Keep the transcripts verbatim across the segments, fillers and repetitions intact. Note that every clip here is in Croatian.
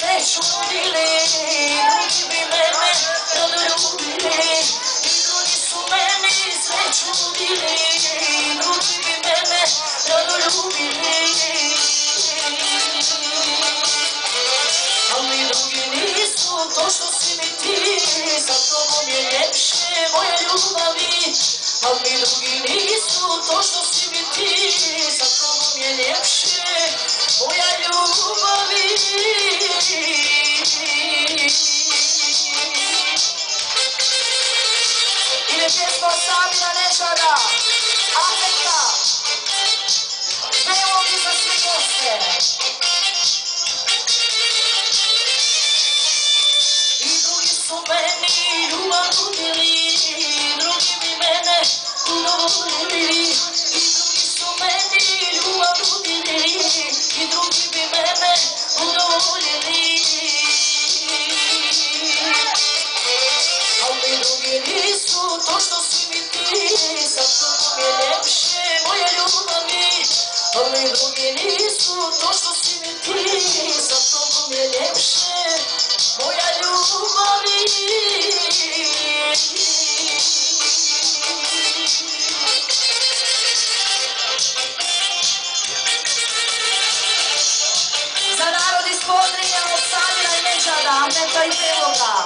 sreću nudili, drugi bi mene rado ljubili. I drugi su meni sreću nudili, drugi bi mene rado ljubili. Ali drugi nisu to što si mi ti, sa tobom je ljepše moja ljubavi. Ali drugi nisu to što si mi ti, sa tobom je ljepše moja ljubavi. Ide pjesma Samira Nešada, Ahmeta, Belog i za sve goste. I drugi su meni ljubav nudili, drugi bi mene udovoljili. I drugi su meni ljubav nudili, i drugi bi mene udovoljili. Ali drugi nisu to što si mi ti, sa tobom je ljepše moja ljubavi. Ali drugi nisu to što si mi ti, sa tobom je ljepše moja ljubavi. Za narod iz Podrinja od Samira i Nešada, Ahmeta i Beloga.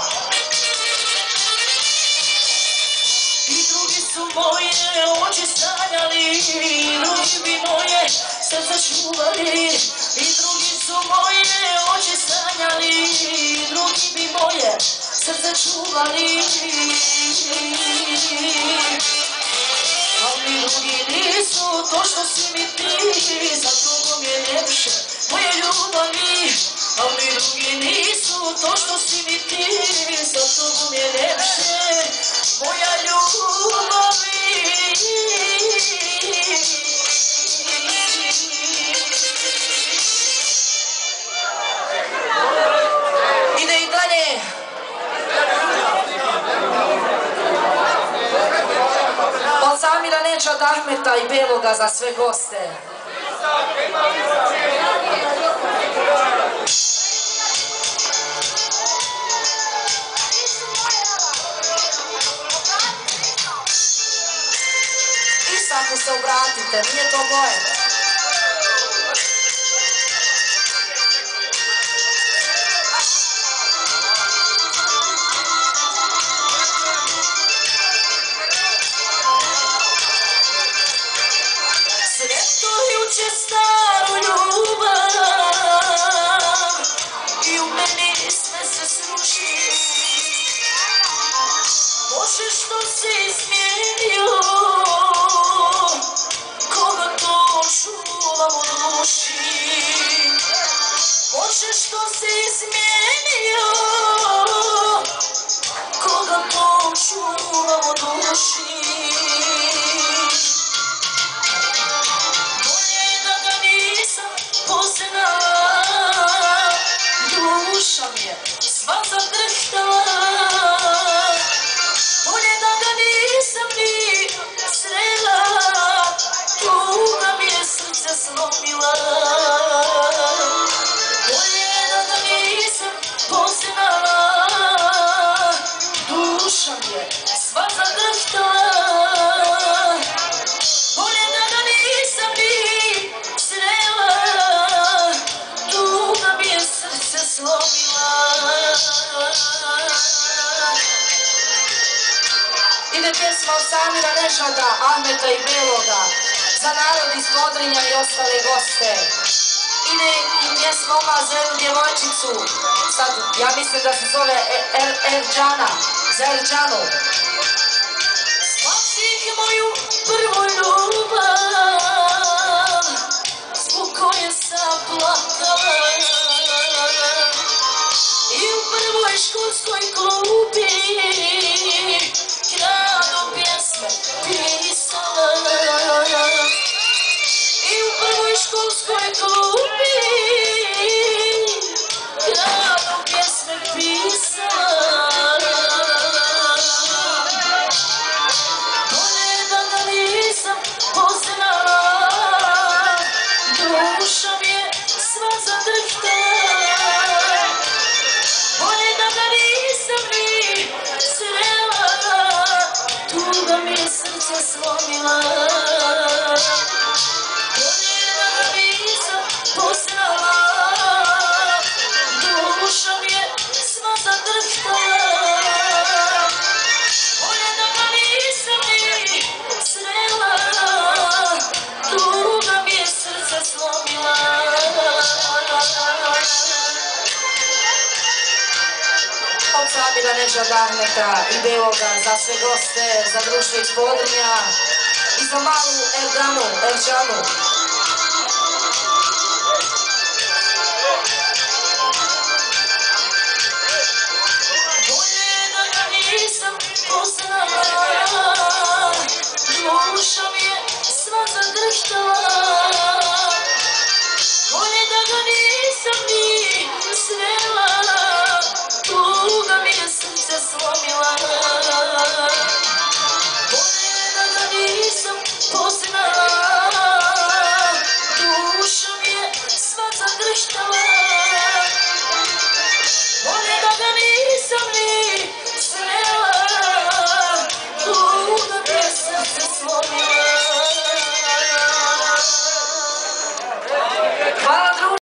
I drugi su moje oči sanjali, drugi bi moje srce čuvali. I drugi su moje oči sanjali, drugi bi moje srce čuvali. Ali drugi nisu to što si mi ti, sa tobom je ljepše moje ljubavi. Ali drugi nisu to što si mi ti, sa tobom je ljepše moja ljubavi. Ide i dalje. Od Samira Nešada, Ahmeta i Beloga za sve goste. Isaku se obratite, nije to moje. Sretujuće staru ljubav i u meni sve se sruši. Bože, što si izmijenio, koga to čuvam u duši. Bože, što si izmijenio, koga to čuvam u duši. Bolje da ga nisam poznala, duša mi je sva zadrhtala. Bolje da ga nisam ni srela, tuga mi je srce slomila. Bolje da ga nisam poznala, duša mi je sva zadrhtala. Bolje da ga nisam ni srela, tuga mi je srce slomila. Ide pjesma od Samira Nešada, Ahmeta i Beloga, za narod iz Podrinja i ostale goste. Ide i pjesma oma za jednu djevojčicu, sad ja mislim da se zove Erđana, za Erđanu. Spasih moju prvu ljubav, zbog koje sam plakala. I u prvoj školskoj klupi rado pjesme pisala. I u prvoj školskoj klupi rado pjesme pisala. Bolje da ga nisam poznala, duša mi je sva zadrhtala. tuga mi je srce slomila. Bolje da ga nisam poznala, duša mi je sva zadrhtala. Bolje da ga nisam ni srela, tuga mi je srce slomila. Od Samira Nežada Ahmeta i Beloga za sve goste, za društvo iz Podrinja i za malu Erdanu, Erčanu. Bolje da ga nisam poznala,